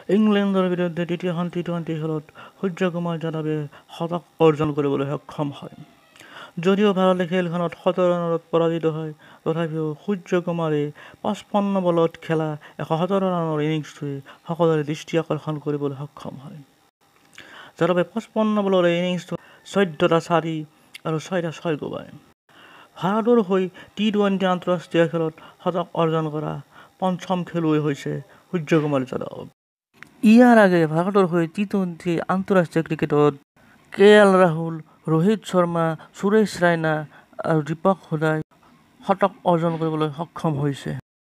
ইংলেণ্ডৰ বিৰুদ্ধে দ্বিতীয়খন T20 খেলত সূৰ্যকুমাৰ যাদৱে শতক অৰ্জন কৰিবলৈ সক্ষম হয়। যদিও ভাৰতে খেলখনত 17 ৰানত পৰাজিত হয়, তথাপিও সূৰ্যকুমাৰে 55 বলত খেলা 117 ৰানৰ ইনিংছটোৱে সকলোৰে দৃষ্টি আকৰ্ষণ কৰিবলৈ সক্ষম হয়। যাদৱে 55 বলৰ এই ইনিংছটোত 14টা 4 আৰু 6টা 6 কোবায়। ভাৰতৰ হৈ T20 আন্তঃৰাষ্ট্ৰীয় খেলত শতক অৰ্জন কৰা পঞ্চম খেলুৱৈ হৈছে সূৰ্যকুমাৰ যাদৱ। ইয়াৰ আগেয়ে ভাৰতৰ হৈ T20 আন্তঃৰাষ্ট্ৰীয় ক্ৰিকেটত KL ৰাহুল, ৰোহিত শৰ্মা, সুৰেশ ৰাইনা আৰু দীপক হুডাই শতক অৰ্জন কৰিবলৈ সক্ষম হৈছে।